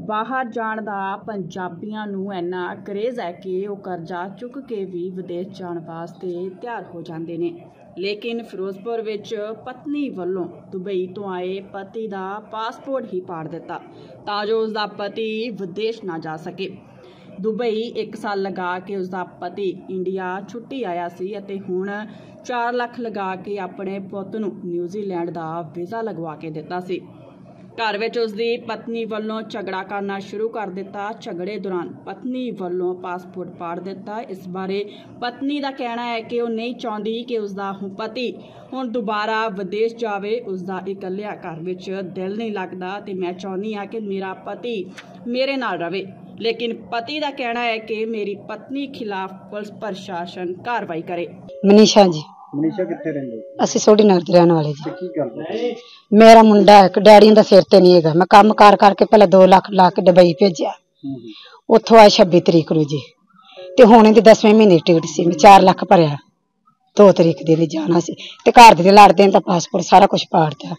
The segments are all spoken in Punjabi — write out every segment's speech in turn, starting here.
ਬਾਹਰ ਜਾਣ ਦਾ ਪੰਜਾਬੀਆਂ ਨੂੰ ਇੰਨਾ ਕਰੇਜ਼ ਹੈ ਕਿ ਉਹ ਕਰਜ਼ਾ ਚੁੱਕ ਕੇ ਵੀ ਵਿਦੇਸ਼ ਜਾਣ ਵਾਸਤੇ ਤਿਆਰ ਹੋ ਜਾਂਦੇ ਨੇ। ਲੇਕਿਨ ਫਿਰੋਜ਼ਪੁਰ ਵਿੱਚ ਪਤਨੀ ਵੱਲੋਂ ਦੁਬਈ ਤੋਂ ਆਏ ਪਤੀ ਦਾ ਪਾਸਪੋਰਟ ਹੀ ਪਾੜ ਦਿੱਤਾ ਤਾਂ ਜੋ ਉਸਦਾ ਪਤੀ ਵਿਦੇਸ਼ ਨਾ ਜਾ ਸਕੇ। ਦੁਬਈ 1 ਸਾਲ ਲਗਾ ਕੇ ਉਸਦਾ ਪਤੀ ਇੰਡੀਆ ਛੁੱਟੀ ਆਇਆ ਸੀ ਅਤੇ ਹੁਣ 4 ਲੱਖ ਲਗਾ ਕੇ ਆਪਣੇ ਪੁੱਤ ਨੂੰ ਨਿਊਜ਼ੀਲੈਂਡ ਦਾ ਵੀਜ਼ਾ ਲਗਵਾ ਕੇ ਦਿੱਤਾ ਸੀ। घर विच उसकी पत्नी वालों झगड़ा करना शुरू कर दिता। झगड़े दौरान पत्नी वालों पासपोर्ट पाड़ दिता। इस बारे पत्नी का कहना है कि वह नहीं चाहती कि उसका पति हुण दोबारा विदेश जावे। उसका इकल्लिया घर विच दिल नहीं लगता ते मैं चाहनी हाँ कि मेरा पति मेरे नाल रवे। लेकिन पति का कहना है कि मेरी पत्नी खिलाफ पुलिस प्रशासन कार्रवाई करे। मनीषा जी मनीषा कित्थे रहिंदे? ਅਸੀਂ ਸੋਢੀ ਨਗਰ ਦੇ ਰਹਿਣ ਵਾਲੇ ਜੀ। ਕੀ ਗੱਲ? ਮੇਰਾ ਮੁੰਡਾ ਇੱਕ ਡੈਡੀ ਦਾ ਸਿਰ ਤੇ ਨਹੀਂ ਹੈਗਾ। ਮੈਂ ਕੰਮ ਕਾਰ ਕਰਕੇ ਪਹਿਲਾਂ 2 ਲੱਖ ਲਾ ਕੇ ਦੁਬਈ ਭੇਜਿਆ। ਉੱਥੋਂ ਆਏ 26 ਤਰੀਕ ਨੂੰ ਜੀ ਤੇ ਹੁਣ ਇਹਦੀ 10ਵੇਂ ਮਹੀਨੇ ਟਿਕਟ ਸੀ। ਮੈਂ 4 ਲੱਖ ਭਰਿਆ 2 ਤਰੀਕ ਦੇ ਲਈ ਜਾਣਾ ਸੀ ਤੇ ਘਰ ਦੇ ਲੜਦੇ ਦਾ ਪਾਸਪੋਰਟ ਸਾਰਾ ਕੁਝ ਪਾੜਤਾ।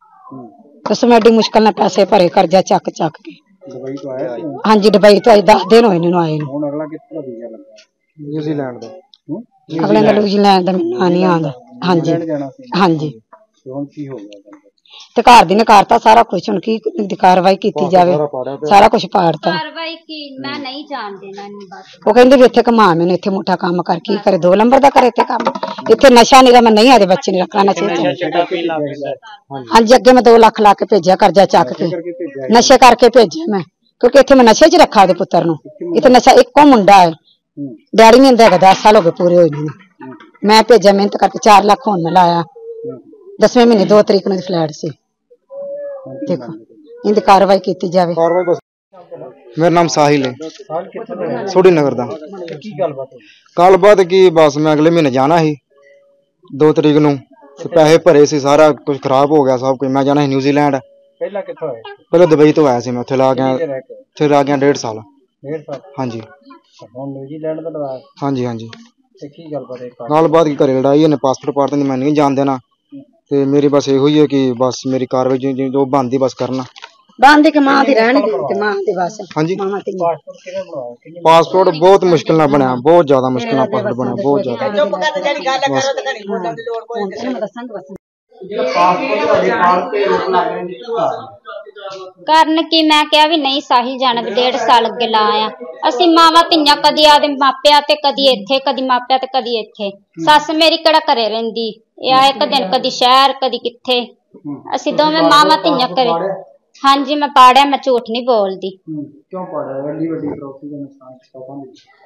ਉਸ ਮੈਂ ਐਡੀ ਮੁਸ਼ਕਲ ਨਾਲ ਪੈਸੇ ਭਰੇ ਕਰਜ਼ਾ ਚੱਕ ਕੇ। ਦੁਬਈ ਤੋਂ ਆਇਆ ਸੀ? ਹਾਂਜੀ ਦੁਬਈ ਤੋਂ ਆਏ 10 ਦਿਨ ਹੋਏ ਇਹਨੂੰ ਆਏ ਨੂੰ। ਹੁਣ ਅਗਲਾ ਕਿੱਥੋਂ ਵੀਜ਼ਾ ਲੱਗਾ? ਨਿਊਜ਼ੀਲੈਂਡ ਦਾ। ਅਗਲੇ ਦਾ ਨਿਊਜ਼ੀਲੈਂਡ ਦਾ ਨਾਂ ਨਹੀਂ ਆਉਂਦਾ। ਹਾਂਜੀ ਹਾਂਜੀ ਹੁਣ ਕੀ ਹੋ ਗਿਆ? ਤੇ ਘਰ ਦੀ ਨੇ ਕਰਤਾ ਸਾਰਾ ਕੁਝ। ਹੁਣ ਕੀ ਕਾਰਵਾਈ ਕੀਤੀ ਜਾਵੇ? ਸਾਰਾ ਕੁਝ ਪਾੜਤਾ। ਕਾਰਵਾਈ ਕੀ ਮੈਂ ਨਹੀਂ ਜਾਣਦੀ ਨਾ ਬਸ। ਉਹ ਕਹਿੰਦੇ ਵੀ ਇੱਥੇ ਕਮਾ ਮੈਨੂੰ ਇੱਥੇ ਮੋਟਾ ਕੰਮ ਕਰ ਕੀ ਕਰੇ 2 ਨੰਬਰ ਦਾ ਕਰੇ ਇੱਥੇ ਕੰਮ। ਇੱਥੇ ਨਸ਼ਾ ਨਹੀਂ ਮੈਂ ਨਹੀਂ ਆਦੇ ਬੱਚੇ ਨੇ ਰੱਖਣਾ ਨਸ਼ੇ ਚ। ਹਾਂਜੀ ਅੱਗੇ ਮੈਂ 2 ਲੱਖ ਲਾ ਕੇ ਭੇਜਿਆ ਕਰਜ਼ਾ ਚੱਕ ਕੇ ਨਸ਼ੇ ਕਰਕੇ ਭੇਜਿਆ ਮੈਂ ਕਿਉਂਕਿ ਇੱਥੇ ਮੈਂ ਨਸ਼ੇ ਚ ਰੱਖਾ ਉਹਦੇ ਪੁੱਤਰ ਨੂੰ। ਇੱਥੇ ਨਸ਼ਾ ਇੱਕੋ ਮੁੰਡਾ ਹੈ ਡੈਡੀ ਨਹੀਂ ਹੁੰਦਾ 10 ਸਾਲ ਹੋ ਗਏ ਪੂਰੇ ਹੋਏ ਨੂੰ। ਮੈਂ ਭੇਜਿਆ ਮਿਹਨਤ ਕਰਕੇ 4 ਲੱਖ ਹੁਣ ਮੈਂ ਲਾਇਆ। 10ਵੇਂ ਮਹੀਨੇ 2 ਤਰੀਕ ਨੂੰ ਫਲੈਟ ਸੀ। देखो इनकी कार्रवाई की जावे। मेरा नाम साहिल है सोढ़ी नगर दा। गलबात की बस मैं अगले महीने जाना ही 2 तरीक नूं पैसे भरे सी सारा कुछ खराब हो गया सब कुछ। मैं जाना ही न्यूजीलैंड। पहले दुबई तो आया सी मैं उत्थे ला गया 1.5 साल। हाँ जी हाँ जी हाँ जी। गलबात की घरे लड़ाई इन्हें पासपोर्ट पाड़ मैं नहीं जान देना ते मेरी बस यो ही है कि बस मेरी कार्रवाई जो बनती बस करना। बांधे के मां दी रहन दी मां दी बस। हां जी पासपोर्ट बहुत मुश्किल ना बनया बहुत ज्यादा मुश्किल ना पासपोर्ट बनया बहुत ज्यादा। ਕਰਨ ਕੀ ਮੈਂ ਕਿਹਾ ਵੀ ਨਹੀਂ ਸਾਹਿਲ ਜਾਣਾ ਵੀ 1.5 ਸਾਲ ਅੱਗੇ ਲਾ ਆਇਆ। ਅਸੀਂ ਮਾਵਾਂ ਧੀਆਂ ਕਦੀ ਆਦੇ ਮਾਪਿਆਂ ਤੇ ਕਦੀ ਇੱਥੇ ਕਦੀ ਮਾਪਿਆਂ ਤੇ ਕਦੀ ਇੱਥੇ। ਸੱਸ ਮੇਰੀ ਕਿਹੜਾ ਘਰੇ ਰਹਿੰਦੀ ਇਹ ਆ ਇੱਕ ਦਿਨ ਕਦੀ ਸ਼ਹਿਰ ਕਦੀ ਕਿੱਥੇ। ਅਸੀਂ ਦੋਵੇਂ ਮਾਵਾਂ ਧੀਆਂ ਘਰੇ। ਹਾਂਜੀ ਮੈਂ ਪਾੜਿਆ ਮੈਂ ਝੂਠ ਨਹੀਂ ਬੋਲਦੀ। ਕਿਉਂ ਪਾੜਿਆ? ਐਡੀ ਵੱਡੀ ਪ੍ਰੋਪਰਟੀ ਦਾ ਨੁਕਸਾਨ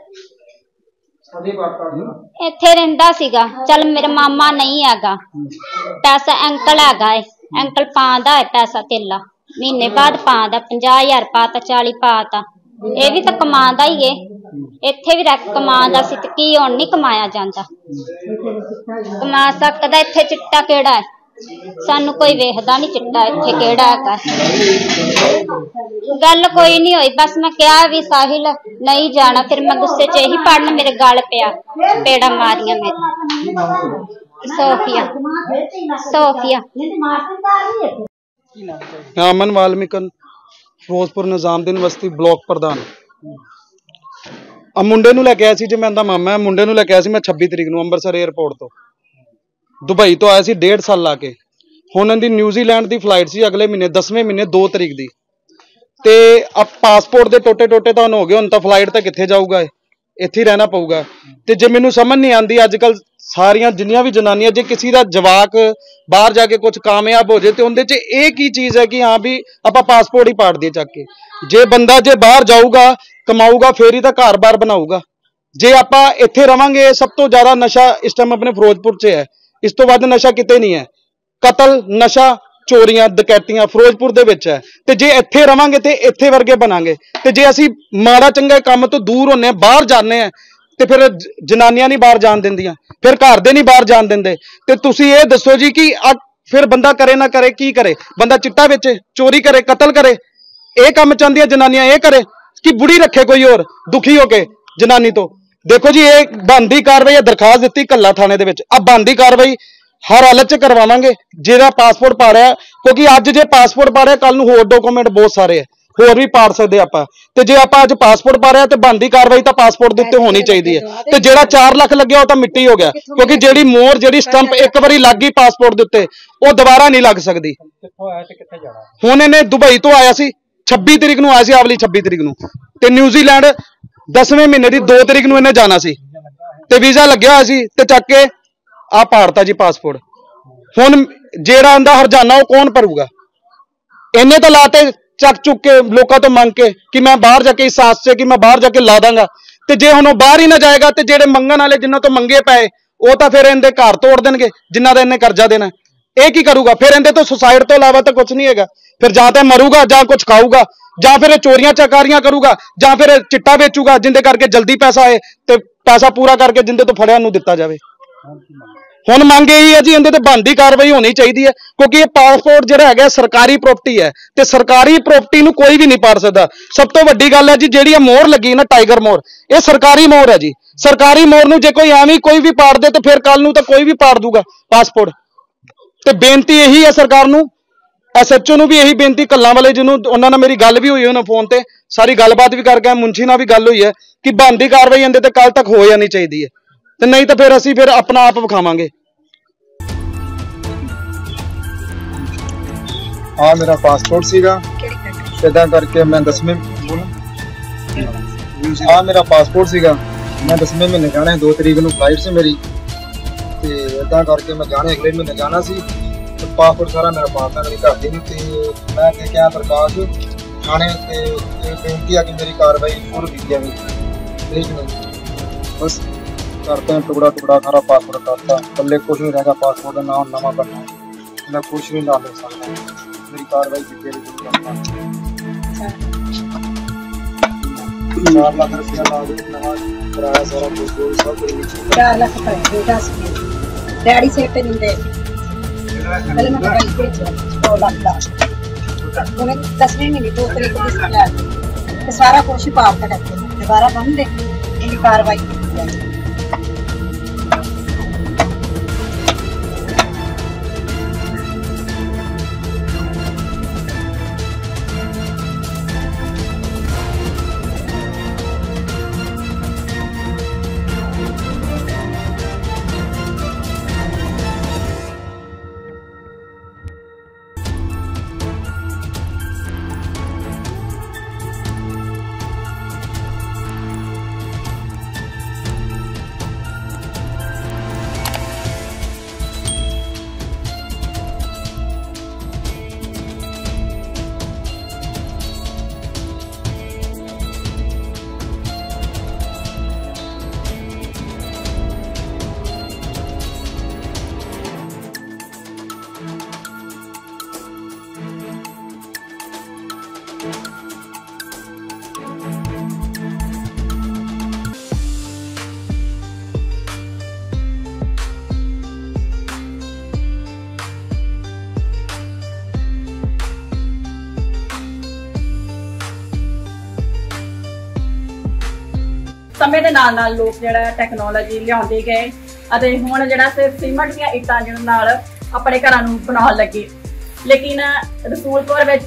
ਇੱਥੇ ਰਹਿੰਦਾ ਸੀਗਾ। ਚੱਲ ਮੇਰਾ ਮਾਮਾ ਨਹੀਂ ਹੈਗਾ ਪੈਸਾ ਅੰਕਲ ਹੈਗਾ ਏ। ਅੰਕਲ ਪਾਉਂਦਾ ਹੈ ਪੈਸਾ ਧੇਲਾ ਮਹੀਨੇ ਬਾਅਦ ਪਾਉਂਦਾ 50,000 ਪਾਤਾ 40 ਪਾਤਾ। ਇਹ ਵੀ ਤਾਂ ਕਮਾਉਂਦਾ ਹੀ ਏ। ਇੱਥੇ ਵੀ ਰੱਖ ਕਮਾਉਂਦਾ ਸੀ ਤੇ ਕੀ ਹੁਣ ਨਹੀਂ ਕਮਾਇਆ ਜਾਂਦਾ? ਕਮਾ ਸਕਦਾ। ਇੱਥੇ ਚਿੱਟਾ ਕਿਹੜਾ ਹੈ? ਸਾਨੂੰ ਕੋਈ ਵੇਖਦਾ ਨਹੀਂ ਚਿੱਟਾ ਇੱਥੇ ਕਿਹੜਾ ਹੈਗਾ। ਗੱਲ ਕੋਈ ਨਹੀਂ ਹੋਈ ਬਸ ਮੈਂ ਕਿਹਾ ਵੀ ਸਾਹਿਲ ਨਹੀਂ ਜਾਣਾ। ਫਿਰ ਮੈਂ ਗੁੱਸੇ ਚ ਇਹੀ ਪੜਨ ਮੇਰੇ ਗਲ ਪਿਆ ਪੇੜਾ ਮਾਰੀਆਂ ਮੇਰੇ। सोफिया सोफिया अमन वाल्मीकन फिरोजपुर निजामुद्दीन बस्ती ब्लॉक प्रधान। मुंडे नूं लैके आया सी जी मैं इहदा मामा। मुंडे नूं लैके आया सी मैं 26 तरीक नूं अंमृतसर एयरपोर्ट तो दुबई तो आया सी 1.5 साल ला के। हुण इहदी न्यूजीलैंड की फ्लाइट सी अगले महीने 10वें महीने 2 तरीक की। ते अब पासपोर्ट के टोटे टोटे तो हो गए। हुण तां फ्लाइट तो कित्थे जाऊगा इत्थे ही रहना पऊगा। ते जे मैनूं समझ नहीं आती अजकल सारियां जिन्नियां भी जनानियां जे किसी का जवाक बाहर जाके कुछ कामयाब हो जाए तो उहदे च एक ही चीज़ है कि हाँ भी आपां पासपोर्ट ही पाड़ दिए चक के। जे बंदा जे बाहर जाऊगा कमाऊगा फिर ही तो घर बार बनाऊगा। जे आपां इत्थे रवांगे सब तो ज़्यादा नशा इस टाइम अपने फिरोजपुर च है। इस तो वध नशा किते नहीं है। कतल नशा चोरियां डकैतियां फिरोजपुर दे विच है। ते जे इत्थे रवांगे ते इत्थे वर्गे बनांगे ते जे असीं माड़ा चंगा काम तो दूर होने बाहर जाने ते फिर जनानियां नहीं बाहर जान दिंदियां फिर घर दे नहीं बाहर जान दिंदे। ते तुसीं ये दसो जी कि फिर बंदा करे ना करे की करे? बंदा चिट्टा बेचे चोरी करे कतल करे ये काम चाहदियां जनानियां ये करे कि बुढ़ी रखे कोई और दुखी होके जनानी तो। देखो जी ये बनदी कार्रवाई दरखास्त दी कल्ला थाने दे विच। अब बनदी कार्रवाई हर हालत च करवावांगे जेड़ा पासपोर्ट पा रहा क्योंकि अज जे पासपोर्ट पा रहा कल नूं होर डॉक्यूमेंट बहुत सारे है। ਹੋਰ ਵੀ ਪਾੜ ਸਕਦੇ ਆਪਾਂ। ਤੇ ਜੇ ਆਪਾਂ ਅੱਜ ਪਾਸਪੋਰਟ ਪਾ ਰਹੇ ਤੇ ਬਣਦੀ ਕਾਰਵਾਈ ਤਾਂ ਪਾਸਪੋਰਟ ਦੇ ਉੱਤੇ ਹੋਣੀ ਚਾਹੀਦੀ ਹੈ। ਤੇ ਜਿਹੜਾ 4 ਲੱਖ ਲੱਗਿਆ ਉਹ ਤਾਂ ਮਿੱਟੀ ਹੋ ਗਿਆ, ਕਿਉਂਕਿ ਜਿਹੜੀ ਮੋਹਰ ਜਿਹੜੀ ਸਟੰਪ ਇੱਕ ਵਾਰੀ ਲੱਗ ਗਈ ਪਾਸਪੋਰਟ ਦੇ ਉੱਤੇ ਉਹ ਦੁਬਾਰਾ ਨਹੀਂ ਲੱਗ ਸਕਦੀ। ਕਿੱਥੋਂ ਆਇਆ ਤੇ ਕਿੱਥੇ ਜਾਣਾ? ਹੁਣ ਇਹਨੇ ਦੁਬਈ ਤੋਂ ਆਇਆ ਸੀ 26 ਤਰੀਕ ਨੂੰ ਆਇਆ ਸੀ, ਆਵਲੀ 26 ਤਰੀਕ ਨੂੰ, ਤੇ ਨਿਊਜ਼ੀਲੈਂਡ 10ਵੇਂ ਮਹੀਨੇ ਦੀ 2 ਤਰੀਕ ਨੂੰ ਇਹਨੇ ਜਾਣਾ ਸੀ ਤੇ ਵੀਜ਼ਾ ਲੱਗਿਆ ਹੋਇਆ ਸੀ ਤੇ ਚੱਕ ਕੇ ਆ ਪਾੜਤਾ ਜੀ ਪਾਸਪੋਰਟ। ਹੁਣ ਜਿਹੜਾ ਇਹਦਾ ਹਰਜਾਨਾ ਉਹ ਕੌਣ ਭਰੂਗਾ? ਇਹਨੇ ਤਾਂ ਲਾਤੇ ਚੱਕ ਚੁੱਕ ਕੇ ਲੋਕਾਂ ਤੋਂ ਮੰਗ ਕੇ ਕਿ ਮੈਂ ਬਾਹਰ ਜਾ ਕੇ ਇਸ ਆਸ 'ਚ ਕਿ ਮੈਂ ਬਾਹਰ ਜਾ ਕੇ ਲਾ ਦਾਂਗਾ, ਤੇ ਜੇ ਹੁਣ ਉਹ ਬਾਹਰ ਹੀ ਨਾ ਜਾਏਗਾ ਤੇ ਜਿਹੜੇ ਮੰਗਣ ਵਾਲੇ ਜਿਨ੍ਹਾਂ ਤੋਂ ਮੰਗੇ ਪਏ ਉਹ ਤਾਂ ਫਿਰ ਇਹਦੇ ਘਰ ਤੋੜ ਦੇਣਗੇ ਜਿਨ੍ਹਾਂ ਦਾ ਇਹਨੇ ਕਰਜ਼ਾ ਦੇਣਾ। ਇਹ ਕੀ ਕਰੂਗਾ ਫਿਰ? ਇਹਦੇ ਤੋਂ ਸੁਸਾਇਡ ਤੋਂ ਇਲਾਵਾ ਤਾਂ ਕੁਝ ਨਹੀਂ ਹੈਗਾ। ਫਿਰ ਜਾਂ ਤਾਂ ਮਰੂਗਾ ਜਾਂ ਕੁਝ ਖਾਊਗਾ, ਜਾਂ ਫਿਰ ਚੋਰੀਆਂ ਚਕਾਰੀਆਂ ਕਰੂਗਾ, ਜਾਂ ਫਿਰ ਚਿੱਟਾ ਵੇਚੂਗਾ ਜਿੰਦੇ ਕਰਕੇ ਜਲਦੀ ਪੈਸਾ ਆਏ ਤੇ ਪੈਸਾ ਪੂਰਾ ਕਰਕੇ ਜਿੰਦੇ ਤੋਂ ਫੜਿਆ ਨੂੰ ਦਿੱਤਾ ਜਾਵੇ। ਹੁਣ ਮੰਗ ਇਹੀ ਹੈ ਜੀ, ਇਹਦੇ ਤੇ ਬਣਦੀ ਕਾਰਵਾਈ ਹੋਣੀ ਚਾਹੀਦੀ ਹੈ, ਕਿਉਂਕਿ ਇਹ ਪਾਸਪੋਰਟ ਜਿਹੜਾ ਹੈਗਾ ਸਰਕਾਰੀ ਪ੍ਰਾਪਰਟੀ ਹੈ ਤੇ ਸਰਕਾਰੀ ਪ੍ਰਾਪਰਟੀ ਨੂੰ ਕੋਈ ਵੀ ਨਹੀਂ ਪਾੜ ਸਕਦਾ। ਸਭ ਤੋਂ ਵੱਡੀ ਗੱਲ ਹੈ ਜੀ, ਜਿਹੜੀ ਇਹ ਮੋਹਰ ਲੱਗੀ ਨਾ ਟਾਈਗਰ ਮੋਹਰ, ਇਹ ਸਰਕਾਰੀ ਮੋਹਰ ਹੈ ਜੀ। ਸਰਕਾਰੀ ਮੋਹਰ ਨੂੰ ਜੇ ਕੋਈ ਐਵੇਂ ਕੋਈ ਵੀ ਪਾੜ ਦੇ ਤੇ ਫਿਰ ਕੱਲ ਨੂੰ ਤਾਂ ਕੋਈ ਵੀ ਪਾੜ ਦੂਗਾ ਪਾਸਪੋਰਟ। ਤੇ ਬੇਨਤੀ ਇਹੀ ਹੈ ਸਰਕਾਰ ਨੂੰ, SHO ਨੂੰ ਵੀ ਇਹੀ ਬੇਨਤੀ, ਕੱਲਾਂ ਵਾਲੇ ਜਿਹਨੂੰ ਉਹਨਾਂ ਨਾਲ ਮੇਰੀ ਗੱਲ ਵੀ ਹੋਈ ਉਹਨਾਂ ਫੋਨ ਤੇ ਸਾਰੀ ਗੱਲਬਾਤ ਵੀ ਕਰਕੇ, ਮੁੰਸ਼ੀ ਨਾਲ ਵੀ ਗੱਲ ਹੋਈ ਹੈ ਕਿ ਬਣਦੀ ਕਾਰਵਾਈ ਇਹਦੇ ਤੇ ਕੱਲ ਤੱਕ ਹੋ ਜਾਣੀ ਚਾਹੀਦੀ ਹੈ, ਤੇ ਨਹੀਂ ਤਾਂ ਫਿਰ ਅਸੀਂ ਫਿਰ ਆਪਣਾ ਆਪ ਵਿਖਾਵਾਂਗੇ। ਆ ਮੇਰਾ ਪਾਸਪੋਰਟ ਸੀਗਾ, ਇਦਾਂ ਕਰਕੇ ਮੈਂ 10ਵੇਂ ਆ ਮੇਰਾ ਪਾਸਪੋਰਟ ਸੀਗਾ, ਮੈਂ 10ਵੇਂ ਮਹੀਨੇ ਜਾਣਾ 2 ਤਰੀਕ ਨੂੰ ਫਲਾਈਟ ਸੀ ਮੇਰੀ, ਤੇ ਇਦਾਂ ਕਰਕੇ ਮੈਂ ਜਾਣਾ ਅਗਲੇ ਮਹੀਨੇ ਜਾਣਾ ਸੀ। ਤੇ ਪਾਸਪੋਰਟ ਸਾਰਾ ਮੇਰਾ ਪਾਸਪੋਰਟ ਮੇਰੀ ਘਰ ਦੀ ਨੂੰ, ਤੇ ਮੈਂ ਤੇ ਕਿਹਾ ਪ੍ਰਕਾਸ਼ ਥਾਣੇ ਤੇ ਇਹ ਬੇਨਤੀ ਆ ਕਿ ਮੇਰੀ ਕਾਰਵਾਈ ਸ਼ੁਰੂ ਕੀਤੀ ਜਾਵੇ। ਠੀਕ ਨਹੀਂ ਬਸ ਕਰਤਾ ਟੁਕੜਾ ਟੁਕੜਾ ਸਾਰਾ ਪਾਸਪੋਰਟ ਕਰਤਾ, ਪੱਲੇ ਕੁਛ ਨਹੀਂ ਰਹਿ ਗਿਆ। ਪਾਸਪੋਰਟ ਦਾ ਨਾਮ ਨਵਾਂ ਕਰਨਾ, ਮੈਂ ਕੁਛ ਨਹੀਂ ਲਾ ਦੇ ਸਕਦਾ। ਮੇਰੀ ਕਾਰਵਾਈ ਕੀਤੀ ਜਾਵੇ। 4 ਲੱਖ ਰੁਪਇਆ ਲਾ ਦੇ, ਨਵਾਂ ਕਰਾਇਆ ਸਾਰਾ ਕੁਝ ਸਭ ਕੁਝ 4 ਲੱਖ ਰੁਪਏ 10 ਡੈਡੀ ਸੇ ਤੇ ਨਹੀਂ ਦੇ ਪਹਿਲੇ ਮੈਂ ਬੈਂਕ ਵਿੱਚ 2 ਲੱਖ ਦਾ ਉਹਨੇ 10ਵੇਂ ਮਹੀਨੇ 2 ਤਰੀਕ ਨੂੰ ਲਿਆ ਤੇ ਸਾਰਾ ਕੁਝ ਹੀ ਪਾਪ ਕਰ ਦਿੱਤਾ। ਦੁਬਾਰਾ ਬੰਦ ਦੇ ਇਹਦੀ ਕਾਰਵਾਈ ਕੀਤੀ ਜਾਵੇ। ਸਮੇਂ ਦੇ ਨਾਲ ਲੋਕ ਜਿਹੜਾ ਟੈਕਨੋਲੋਜੀ ਲਿਆਉਂਦੇ ਗਏ ਅਤੇ ਹੁਣ ਜਿਹੜਾ ਸਿਰਫ ਸੀਮੈਂਟ ਦੀਆਂ ਇੱਟਾਂ ਜਿਹਨਾਂ ਨਾਲ ਆਪਣੇ ਘਰਾਂ ਨੂੰ ਬਣਾਉਣ ਲੱਗੇ। ਲੇਕਿਨ ਰਸੂਲਪੁਰ ਵਿੱਚ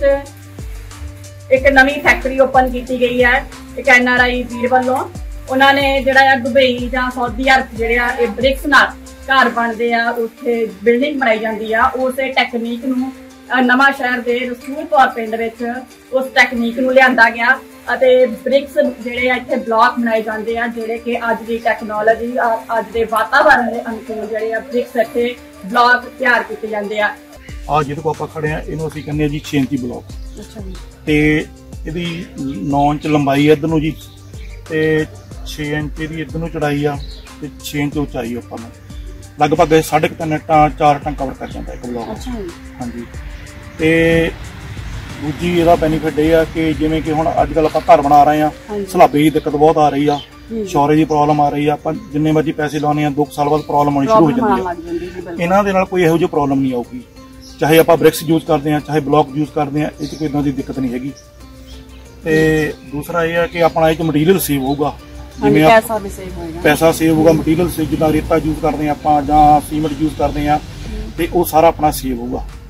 ਇੱਕ ਨਵੀਂ ਫੈਕਟਰੀ ਓਪਨ ਕੀਤੀ ਗਈ ਹੈ ਇੱਕ NRI ਵੀਰ ਵੱਲੋਂ। ਉਹਨਾਂ ਨੇ ਜਿਹੜਾ ਦੁਬਈ ਜਾਂ ਸਾਊਦੀ ਅਰਬ ਜਿਹੜੇ ਆ ਇਹ ਬ੍ਰਿਕਸ ਨਾਲ ਘਰ ਬਣਦੇ ਆ, ਉੱਥੇ ਬਿਲਡਿੰਗ ਬਣਾਈ ਜਾਂਦੀ ਆ, ਉਸੇ ਟੈਕਨੀਕ ਨੂੰ ਨਵਾਂ ਸ਼ਹਿਰ ਦੇ ਰਸੂਲਪੁਰ ਪਿੰਡ ਵਿੱਚ ਉਸ ਟੈਕਨੀਕ ਨੂੰ ਲਿਆਂਦਾ ਗਿਆ ਅਤੇ ਬ੍ਰਿਕਸ ਜਿਹੜੇ ਆ ਇੱਥੇ ਬਲਾਕ ਬਣਾਏ ਜਾਂਦੇ ਆ, ਜਿਹੜੇ ਕਿ ਅੱਜ ਦੀ ਟੈਕਨੋਲੋਜੀ ਅੱਜ ਦੇ ਵਾਤਾਵਰਣ ਦੇ ਅਨੁਕੂਲ ਜਿਹੜੇ ਆ ਬ੍ਰਿਕਸ ਇੱਥੇ ਬਲਾਕ ਤਿਆਰ ਕੀਤੇ ਜਾਂਦੇ ਆ। ਜਿਹਦੇ ਕੋਲ ਆਪਾਂ ਖੜੇ ਆ ਇਹਨੂੰ ਅਸੀਂ ਕਹਿੰਦੇ ਆ ਜੀ 6 ਇੰਚੀ ਬਲਾਕ। ਅੱਛਾ ਜੀ। ਤੇ ਇਹਦੀ 9 ਇੰਚ ਲੰਬਾਈ ਇੱਧਰ ਨੂੰ ਜੀ ਤੇ 6 ਇੰਚ ਦੀ ਇੱਧਰ ਨੂੰ ਚੜਾਈ ਆ ਤੇ 6 ਇੰਚ ਉਚਾਈ ਆਪਾਂ ਨੂੰ ਲਗਭਗ 3.5 ਟਨ 4 ਟਨ ਕਵਰ ਕਰ ਜਾਂਦਾ ਇੱਕ ਬਲਾਕ। ਅੱਛਾ ਜੀ। ਹਾਂਜੀ। ਤੇ ਦੂਜੀ ਇਹਦਾ ਬੈਨੀਫਿਟ ਇਹ ਆ ਕਿ ਜਿਵੇਂ ਕਿ ਹੁਣ ਅੱਜ ਕੱਲ ਆਪਾਂ ਘਰ ਬਣਾ ਰਹੇ ਆ, ਸਲਾਬੇ ਦੀ ਦਿੱਕਤ ਬਹੁਤ ਆ ਰਹੀ ਆ, ਸ਼ੌਰੇ ਦੀ ਪ੍ਰੋਬਲਮ ਆ ਰਹੀ ਆ, ਆਪਾਂ ਜਿੰਨੇ ਮਰਜ਼ੀ ਪੈਸੇ ਲਾਉਣੇ ਆ 2 ਸਾਲ ਬਾਅਦ ਪ੍ਰੋਬਲਮ ਆਉਣੀ ਸ਼ੁਰੂ ਹੋ ਜਾਂਦੀ ਆ। ਇਹਨਾਂ ਦੇ ਨਾਲ ਕੋਈ ਇਹੋ ਜਿਹੀ ਪ੍ਰੋਬਲਮ ਨਹੀਂ ਆਊਗੀ, ਚਾਹੇ ਆਪਾਂ ਬ੍ਰਿਕਸ ਯੂਜ਼ ਕਰਦੇ ਆ ਚਾਹੇ ਬਲੌਕ ਯੂਜ਼ ਕਰਦੇ ਆ, ਇਹ 'ਚ ਕੋਈ ਇਦਾਂ ਦੀ ਦਿੱਕਤ ਨਹੀਂ ਹੈਗੀ। ਤੇ ਦੂਸਰਾ ਇਹ ਆ ਕਿ ਆਪਣਾ ਇਹ 'ਚ ਮਟੀਰੀਅਲ ਸੇਵ ਹੋਊਗਾ, ਜਿਵੇਂ ਪੈਸਾ ਸੇਵ ਹੋਊਗਾ, ਮਟੀਰੀਅਲ ਸੇਵ, ਜਿੱਦਾਂ ਰੇਤਾ ਯੂਜ਼ ਕਰਦੇ ਆ ਆਪਾਂ ਜਾਂ ਸੀਮੈਂਟ ਯੂਜ਼ ਕਰਦੇ ਆ ਤੇ ਉਹ ਸਾਰਾ ਆਪਣਾ ਸੇਵ ਹੋਊਗਾ।